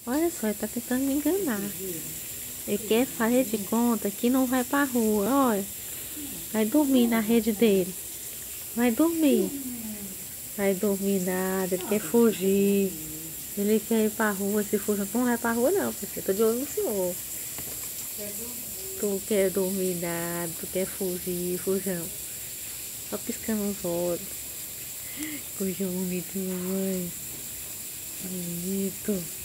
Olha só, ele tá tentando me enganar. Ele quer fazer de conta que não vai pra rua. Olha, vai dormir na rede dele. Vai dormir. Vai dormir nada, ele quer fugir. Ele quer ir pra rua, se fugir. Tu não vai pra rua não, porque eu tô de olho no senhor. Tu quer dormir nada, tu quer fugir, fujão. Só piscando os olhos. Coisa bonita, mamãe. Bonito.